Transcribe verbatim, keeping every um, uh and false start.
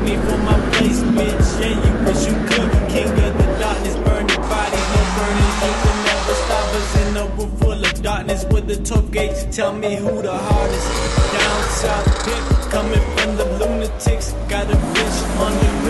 me for my place, bitch. Yeah, you wish you could. King of the darkness, burning bodies, no burning. You can never stop us in a room full of darkness with the twelve gauge. Tell me who the hardest. Down south, hip coming from the lunatics. Got a bitch on the